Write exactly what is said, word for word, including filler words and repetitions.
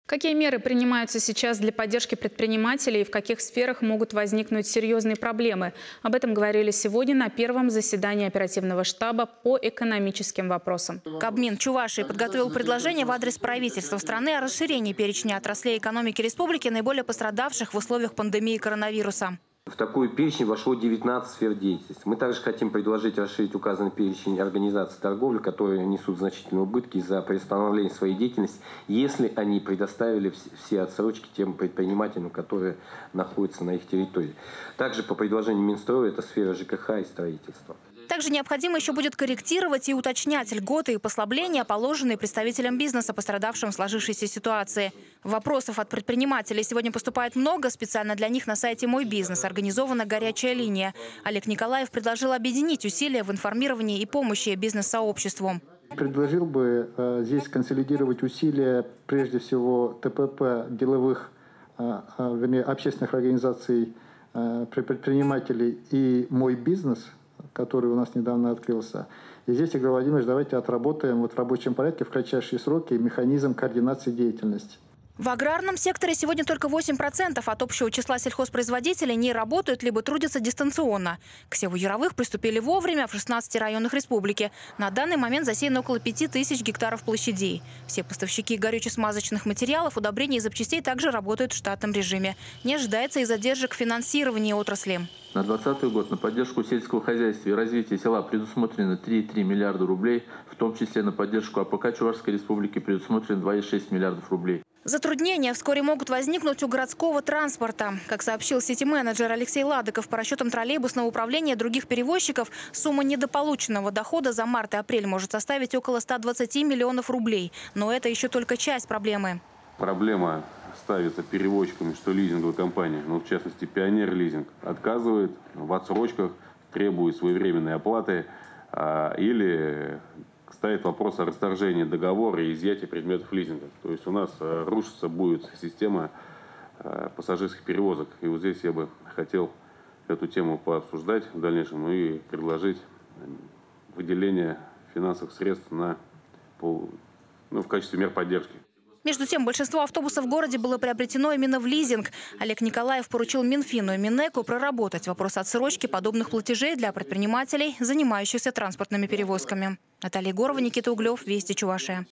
Какие меры принимаются сейчас для поддержки предпринимателей и в каких сферах могут возникнуть серьезные проблемы? Об этом говорили сегодня на первом заседании оперативного штаба по экономическим вопросам. Кабмин Чувашии подготовил предложение в адрес правительства страны о расширении перечня отраслей экономики республики, наиболее пострадавших в условиях пандемии коронавируса. В такой перечень вошло девятнадцать сфер деятельности. Мы также хотим предложить расширить указанный перечень организаций торговли, которые несут значительные убытки из-за приостановления своей деятельности, если они предоставили все отсрочки тем предпринимателям, которые находятся на их территории. Также по предложению Минстроя это сфера ЖКХ и строительства. Также необходимо еще будет корректировать и уточнять льготы и послабления, положенные представителям бизнеса, пострадавшим в сложившейся ситуации. Вопросов от предпринимателей сегодня поступает много. Специально для них на сайте «Мой бизнес» организована горячая линия. Олег Николаев предложил объединить усилия в информировании и помощи бизнес-сообществу. Предложил бы э, здесь консолидировать усилия прежде всего ТПП, деловых, э, э, вернее, общественных организаций, э, предпринимателей и «Мой бизнес», который у нас недавно открылся. И здесь, Игорь Владимирович, давайте отработаем вот в рабочем порядке в кратчайшие сроки механизм координации деятельности. В аграрном секторе сегодня только восемь процентов от общего числа сельхозпроизводителей не работают либо трудятся дистанционно. К севу яровых приступили вовремя в шестнадцати районах республики. На данный момент засеяно около пяти тысяч гектаров площадей. Все поставщики горюче-смазочных материалов, удобрений и запчастей также работают в штатном режиме. Не ожидается и задержек в финансировании отрасли. На двадцатый год на поддержку сельского хозяйства и развития села предусмотрено три и три миллиарда рублей, в том числе на поддержку АПК Чувашской республики предусмотрено два и шесть миллиардов рублей. Затруднения вскоре могут возникнуть у городского транспорта. Как сообщил сити-менеджер Алексей Ладыков, по расчетам троллейбусного управления и других перевозчиков, сумма недополученного дохода за март и апрель может составить около ста двадцати миллионов рублей. Но это еще только часть проблемы. Проблема ставится перевозчиками, что лизинговая компания, ну, в частности Пионер Лизинг, отказывает в отсрочках, требует своевременной оплаты а, или ставит вопрос о расторжении договора и изъятии предметов лизинга. То есть у нас а, рушится будет система а, пассажирских перевозок. И вот здесь я бы хотел эту тему пообсуждать в дальнейшем, ну, и предложить выделение финансовых средств на, ну, в качестве мер поддержки. Между тем, большинство автобусов в городе было приобретено именно в лизинг. Олег Николаев поручил Минфину и Минэку проработать вопрос отсрочки подобных платежей для предпринимателей, занимающихся транспортными перевозками. Наталья Егорова, Никита Углев, Вести Чувашия.